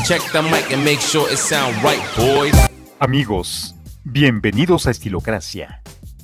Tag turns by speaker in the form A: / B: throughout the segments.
A: Check the mic and make sure it sound right, boys.
B: Amigos, bienvenidos a Estilocracia.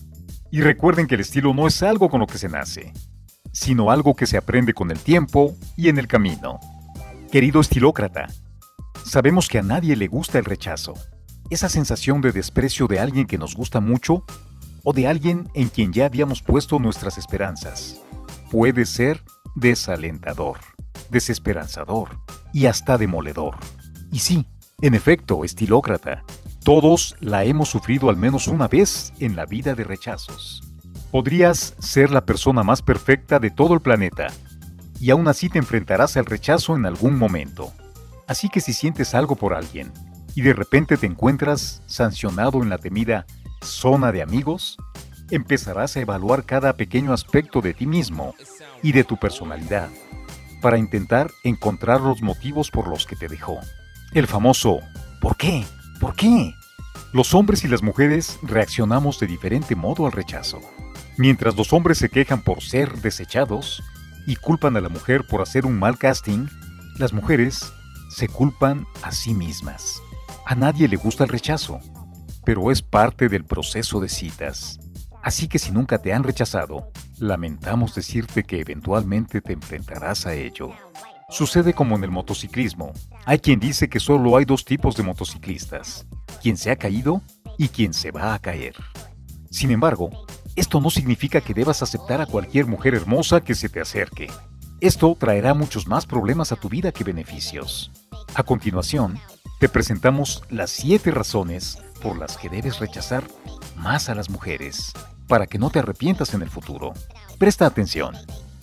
B: Y recuerden que el estilo no es algo con lo que se nace, sino algo que se aprende con el tiempo y en el camino. Querido estilócrata, sabemos que a nadie le gusta el rechazo, esa sensación de desprecio de alguien que nos gusta mucho o de alguien en quien ya habíamos puesto nuestras esperanzas. Puede ser desalentador, desesperanzador y hasta demoledor. Y sí, en efecto, estilócrata, todos la hemos sufrido al menos una vez en la vida de rechazos. Podrías ser la persona más perfecta de todo el planeta, y aún así te enfrentarás al rechazo en algún momento. Así que si sientes algo por alguien, y de repente te encuentras sancionado en la temida zona de amigos, empezarás a evaluar cada pequeño aspecto de ti mismo y de tu personalidad, para intentar encontrar los motivos por los que te dejó. El famoso ¿por qué? ¿Por qué? Los hombres y las mujeres reaccionamos de diferente modo al rechazo. Mientras los hombres se quejan por ser desechados y culpan a la mujer por hacer un mal casting, las mujeres se culpan a sí mismas. A nadie le gusta el rechazo, pero es parte del proceso de citas. Así que si nunca te han rechazado, lamentamos decirte que eventualmente te enfrentarás a ello. Sucede como en el motociclismo. Hay quien dice que solo hay dos tipos de motociclistas: quien se ha caído y quien se va a caer. Sin embargo, esto no significa que debas aceptar a cualquier mujer hermosa que se te acerque. Esto traerá muchos más problemas a tu vida que beneficios. A continuación, te presentamos las 7 razones por las que debes rechazar más a las mujeres, para que no te arrepientas en el futuro. Presta atención.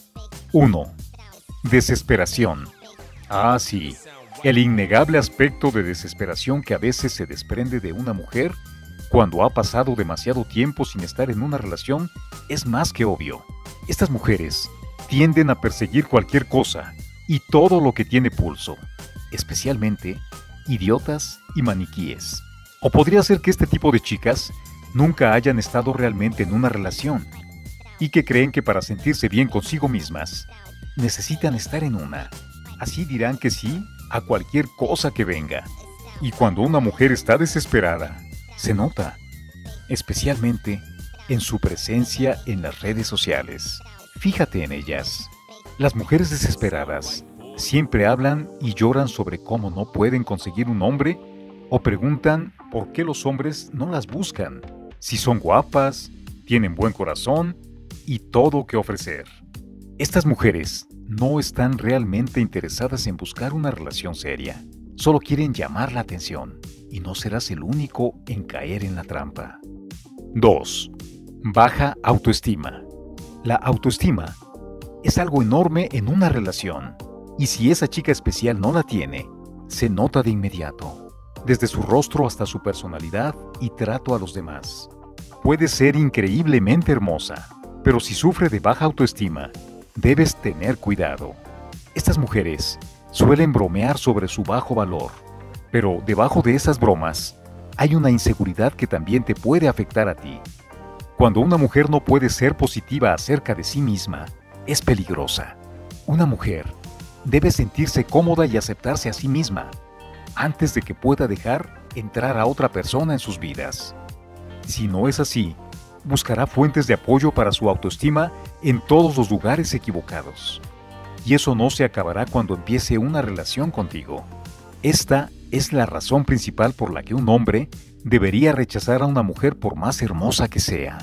B: 1. Desesperación. Ah, sí, el innegable aspecto de desesperación que a veces se desprende de una mujer cuando ha pasado demasiado tiempo sin estar en una relación es más que obvio. Estas mujeres tienden a perseguir cualquier cosa y todo lo que tiene pulso, especialmente idiotas y maniquíes. O podría ser que este tipo de chicas nunca hayan estado realmente en una relación y que creen que para sentirse bien consigo mismas necesitan estar en una. Así dirán que sí a cualquier cosa que venga. Y cuando una mujer está desesperada, se nota, especialmente en su presencia en las redes sociales. Fíjate en ellas. Las mujeres desesperadas siempre hablan y lloran sobre cómo no pueden conseguir un hombre o preguntan por qué los hombres no las buscan, si son guapas, tienen buen corazón y todo que ofrecer. Estas mujeres no están realmente interesadas en buscar una relación seria. Solo quieren llamar la atención y no serás el único en caer en la trampa. 2. Baja autoestima. La autoestima es algo enorme en una relación y si esa chica especial no la tiene, se nota de inmediato, desde su rostro hasta su personalidad y trato a los demás. Puede ser increíblemente hermosa, pero si sufre de baja autoestima, debes tener cuidado. Estas mujeres suelen bromear sobre su bajo valor, pero debajo de esas bromas hay una inseguridad que también te puede afectar a ti. Cuando una mujer no puede ser positiva acerca de sí misma, es peligrosa. Una mujer debe sentirse cómoda y aceptarse a sí misma antes de que pueda dejar entrar a otra persona en sus vidas. Si no es así, buscará fuentes de apoyo para su autoestima en todos los lugares equivocados. Y eso no se acabará cuando empiece una relación contigo. Esta es la razón principal por la que un hombre debería rechazar a una mujer por más hermosa que sea.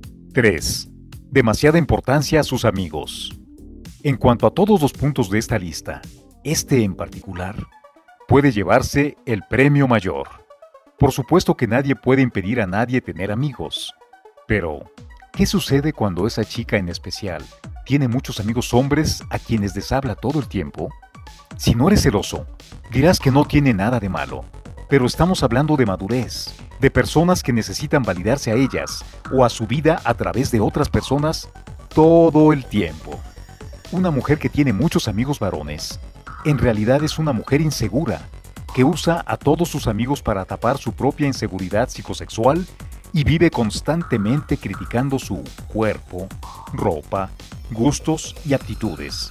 B: 3. Demasiada importancia a sus amigos. En cuanto a todos los puntos de esta lista, este en particular puede llevarse el premio mayor. Por supuesto que nadie puede impedir a nadie tener amigos. Pero, ¿qué sucede cuando esa chica en especial tiene muchos amigos hombres a quienes les habla todo el tiempo? Si no eres celoso, dirás que no tiene nada de malo. Pero estamos hablando de madurez, de personas que necesitan validarse a ellas o a su vida a través de otras personas todo el tiempo. Una mujer que tiene muchos amigos varones, en realidad es una mujer insegura, que usa a todos sus amigos para tapar su propia inseguridad psicosexual y vive constantemente criticando su cuerpo, ropa, gustos y aptitudes.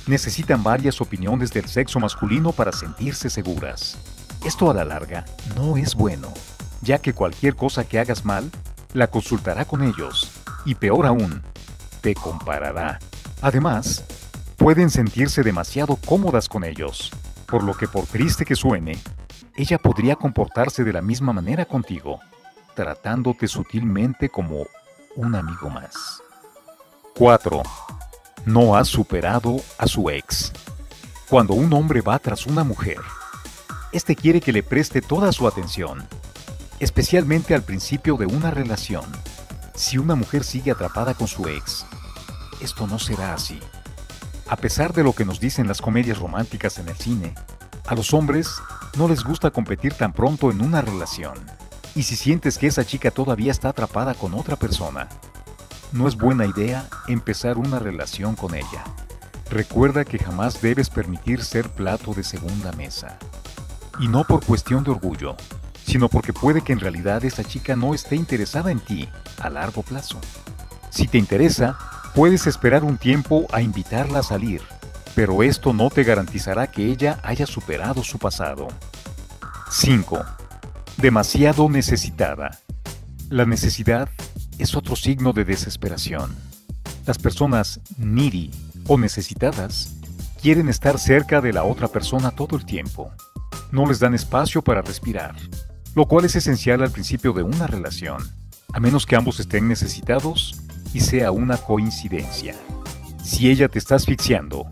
B: necesitan varias opiniones del sexo masculino para sentirse seguras. Esto a la larga no es bueno, ya que cualquier cosa que hagas mal, la consultará con ellos, y peor aún, te comparará. Además, pueden sentirse demasiado cómodas con ellos, por lo que por triste que suene, ella podría comportarse de la misma manera contigo, tratándote sutilmente como un amigo más. 4. No has superado a su ex. Cuando un hombre va tras una mujer, este quiere que le preste toda su atención, especialmente al principio de una relación. Si una mujer sigue atrapada con su ex, esto no será así. A pesar de lo que nos dicen las comedias románticas en el cine, a los hombres no les gusta competir tan pronto en una relación. Y si sientes que esa chica todavía está atrapada con otra persona, no es buena idea empezar una relación con ella. Recuerda que jamás debes permitir ser plato de segunda mesa. Y no por cuestión de orgullo, sino porque puede que en realidad esa chica no esté interesada en ti a largo plazo. Si te interesa, puedes esperar un tiempo a invitarla a salir, pero esto no te garantizará que ella haya superado su pasado. 5. Demasiado necesitada. La necesidad es otro signo de desesperación. Las personas needy o necesitadas quieren estar cerca de la otra persona todo el tiempo. No les dan espacio para respirar, lo cual es esencial al principio de una relación, a menos que ambos estén necesitados y sea una coincidencia. Si ella te está asfixiando,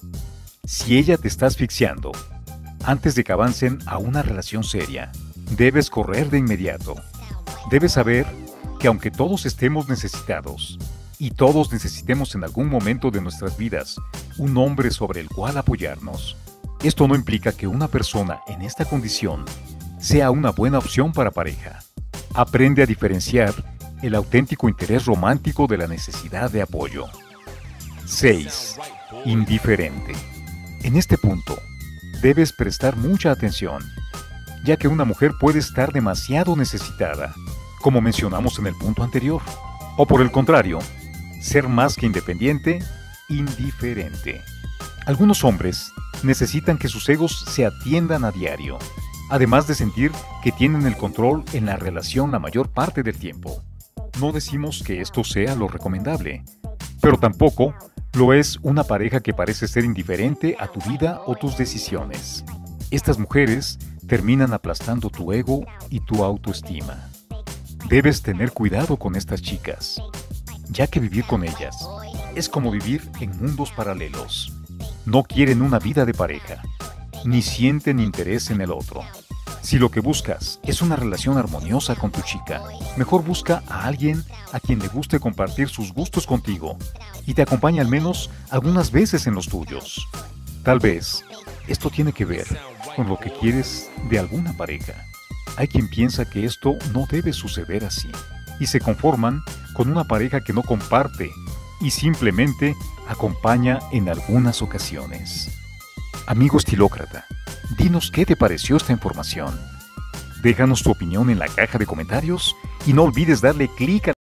B: antes de que avancen a una relación seria, debes correr de inmediato. Debes saber que aunque todos estemos necesitados, y todos necesitemos en algún momento de nuestras vidas un hombre sobre el cual apoyarnos, esto no implica que una persona en esta condición sea una buena opción para pareja. Aprende a diferenciar el auténtico interés romántico de la necesidad de apoyo. 6. Indiferente. En este punto, debes prestar mucha atención, ya que una mujer puede estar demasiado necesitada, como mencionamos en el punto anterior, o por el contrario, ser más que independiente, indiferente. Algunos hombres necesitan que sus egos se atiendan a diario, además de sentir que tienen el control en la relación la mayor parte del tiempo. No decimos que esto sea lo recomendable, pero tampoco lo es una pareja que parece ser indiferente a tu vida o tus decisiones. Estas mujeres terminan aplastando tu ego y tu autoestima. Debes tener cuidado con estas chicas, ya que vivir con ellas es como vivir en mundos paralelos. No quieren una vida de pareja, ni sienten interés en el otro. Si lo que buscas es una relación armoniosa con tu chica, mejor busca a alguien a quien le guste compartir sus gustos contigo y te acompañe al menos algunas veces en los tuyos. Tal vez esto tiene que ver con lo que quieres de alguna pareja. Hay quien piensa que esto no debe suceder así y se conforman con una pareja que no comparte y simplemente acompaña en algunas ocasiones. Amigo estilócrata, dinos qué te pareció esta información. Déjanos tu opinión en la caja de comentarios y no olvides darle clic a